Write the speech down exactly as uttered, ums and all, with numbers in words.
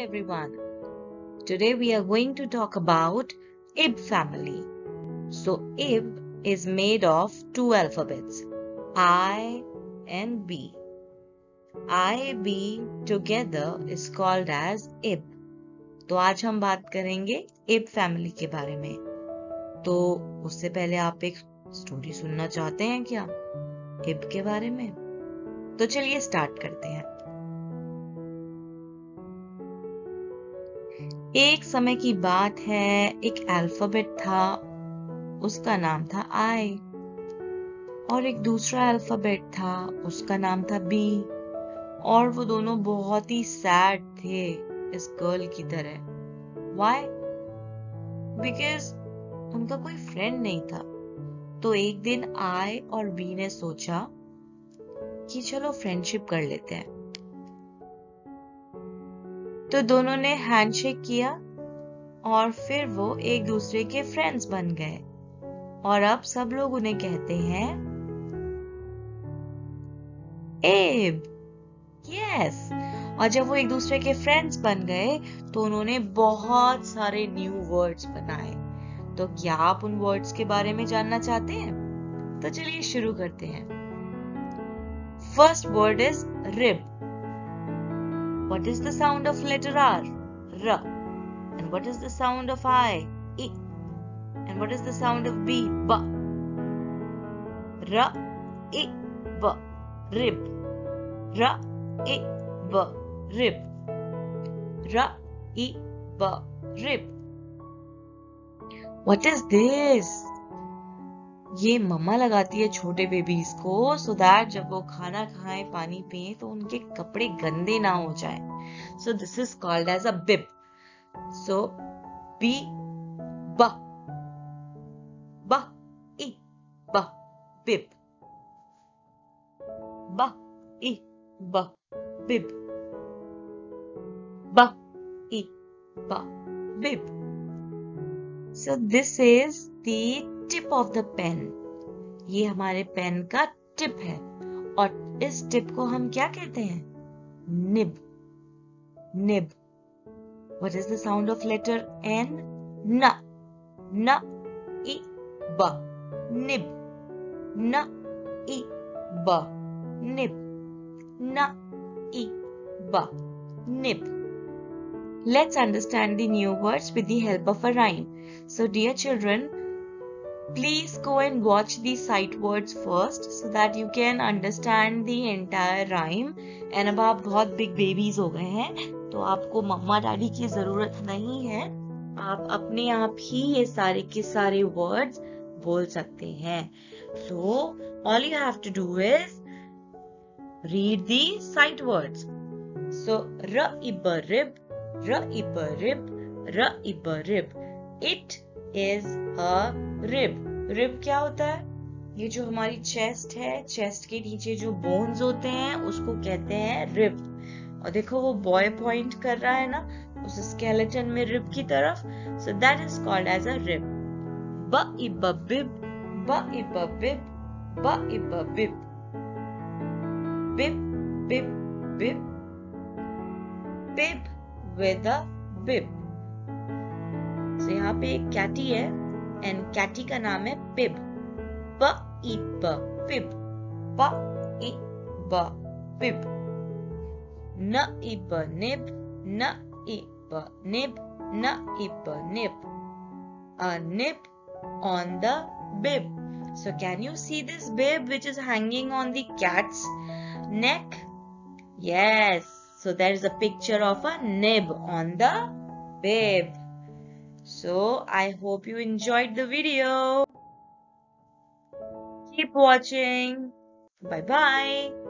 everyone. Today we are going to talk about I B family. So I B is made of two alphabets, I and B. I, B together is called as I B. तो आज हम बात करेंगे I B family के बारे में। तो उससे पहले आप एक स्टोरी सुनना चाहते हैं क्या I B के बारे में? तो चलिए स्टार्ट करते हैं। एक समय की बात है, एक अल्फाबेट था, उसका नाम था आई, और एक दूसरा अल्फाबेट था, उसका नाम था बी, और वो दोनों बहुत ही सैड थे इस गर्ल की तरह। Why? Because उनका कोई फ्रेंड नहीं था। तो एक दिन आई और बी ने सोचा कि चलो फ्रेंडशिप कर लेते हैं। तो दोनों ने हैंडशेक किया और फिर वो एक दूसरे के फ्रेंड्स बन गए, और अब सब लोग उन्हें कहते हैं एब। यस। और जब वो एक दूसरे के फ्रेंड्स बन गए तो उन्होंने बहुत सारे न्यू वर्ड्स बनाए। तो क्या आप उन वर्ड्स के बारे में जानना चाहते हैं? तो चलिए शुरू करते हैं। First word is rib. What is the sound of letter R? R. And what is the sound of I? I. And what is the sound of B? B. R, I, B. Rib. R, I, B. Rib. R, I, B. Rib. What is this? ये मम्मा लगाती है छोटे babies को, so that जब वो खाना खाएं, पानी पिए तो उनके कपड़े गंदे ना हो जाए। So this is called as a bib. So B ब ब ई ब बिब, ब ई ब बिब, ब ई ब बिब। So this is the tip of the pen. ये हमारे पेन का टिप है, और इस टिप को हम क्या कहते हैं? Nib. Nib. What is the sound of letter N? न। न ई ब निब। न ई ब निब। न ई ब nib. Let's understand the new words with the help of a rhyme. So dear children, please go and watch the sight words first so that you can understand the entire rhyme. And अब आप बहुत big babies हो गए हैं तो आपको मम्मा daddy की जरूरत नहीं है, आप अपने आप ही ये सारे के सारे words बोल सकते हैं। So all you have to do is read the sight words. So r ib rib, r ib rib, r ib rib. It is a rib. Rib क्या होता है? ये जो हमारी चेस्ट है, चेस्ट के नीचे जो बोन्स होते हैं उसको कहते हैं रिब। और देखो वो बॉय पॉइंट कर रहा है ना उस स्केलेटन में रिब की तरफ। So that is called as a rib. ब इब बिब, ब इब बिब, ब इब बिब, बिब बिब बिब, बिब विद अ बिब। सो यहाँ पे एक कैटी है एंड कैटी का नाम है पिब। प ई ब पिब, प ई ब पिब। न ई ब निब, न ई ब निब, न ई ब nib. A nib on the bib. So can you see this bib which is hanging on the cat's neck? Yes. So there is a picture of a nib on the bib. So I hope you enjoyed the video. Keep watching. Bye bye.